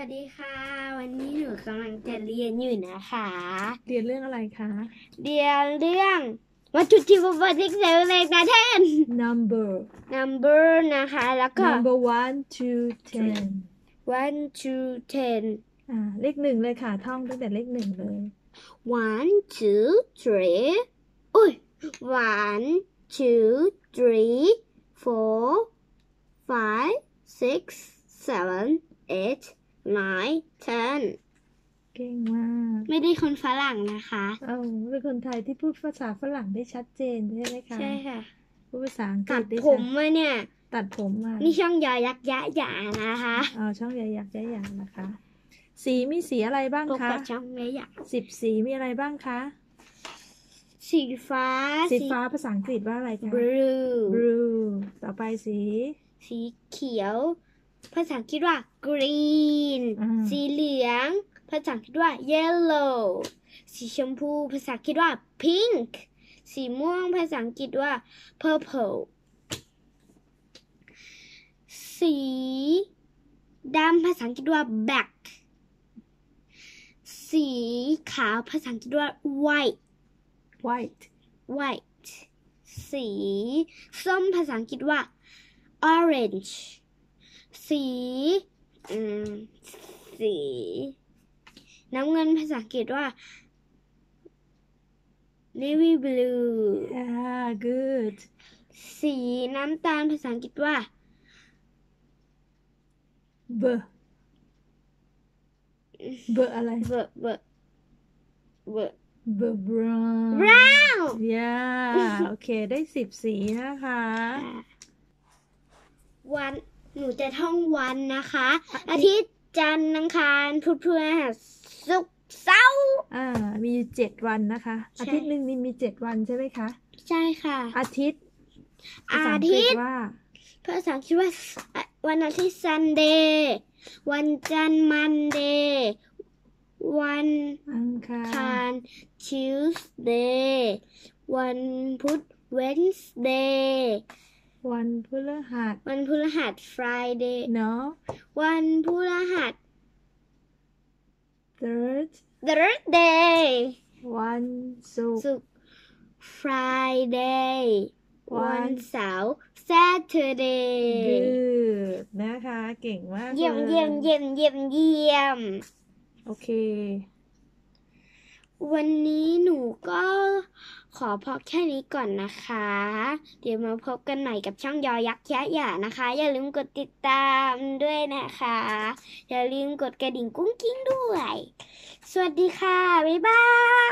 วัสดีค่ะวันนี้หนูกำลังจะเรียนอยู่นะคะเรียนเรื่องอะไรคะเรียนเรื่องวัตถุดิบวัตถุดิบเลขนะแทน number นะคะแล้วก็ number 1 to 10 1 to 10 เลขหนึ่งเลยค่ะท่องตั้งแต่เลขหนึ่งเลย 1 2 3อุ้ย1 2 3 4 5 6 7 8 9 10 เก่งมากไม่ได้คนฝรั่งนะคะเป็นคนไทยที่พูดภาษาฝรั่งได้ชัดเจนใช่ไหมคะใช่ค่ะพูดภาษาอังกฤษตัดได้ผมมาเนี่ยตัดผมมานี่ช่องยอยักษ์ยะหยานะคะช่องยอยักษ์ยะหยานะคะสีมีสีอะไรบ้างคะช่องยอยักษ์ 10 สีมีอะไรบ้างคะสีฟ้าภาษาอังกฤษว่าอะไรคะ blue ต่อไปสีเขียวภาษาอังกฤษว่า green สีเหลืองภาษาอังกฤษว่า yellow สีชมพูภาษาอังกฤษว่า pink สีม่วงภาษาอังกฤษว่า purple สีดำภาษาอังกฤษว่า black สีขาวภาษาอังกฤษว่า white สีส้มภาษาอังกฤษว่า orange สีน้ำเงินภาษาอังกฤษว่า navy blue good สีน้ำตาลภาษาอังกฤษว่าอะไร brown โอเคได้10 สีนะคะวันหนูจะท่องวันนะคะอาทิตย์จันทร์อังคารพุธพฤหัสศุกร์เสาร์มี7 วันนะคะอาทิตย์หนึ่งมี7 วันใช่ไหมคะใช่ค่ะอาทิตย์ว่าภาษาอังกฤษว่าวันอาทิตย์ Sunday วันจันทร์ Monday วันอังคาร Tuesday วันพุธ Wednesday วันพฤหัส Friday เนาะวันพฤหัส Thursday วันศุกร์ Friday วันเสาร์ Saturday นะคะเก่งมากเลยเยี่ยมโอเควันนี้หนูก็ขอพอแค่นี้ก่อนนะคะเดี๋ยวมาพบกันใหม่กับช่องยอยักษ์ยะหยานะคะอย่าลืมกดติดตามด้วยนะคะอย่าลืมกดกระดิ่งกุ้งกิ้งด้วยสวัสดีค่ะบ๊ายบาย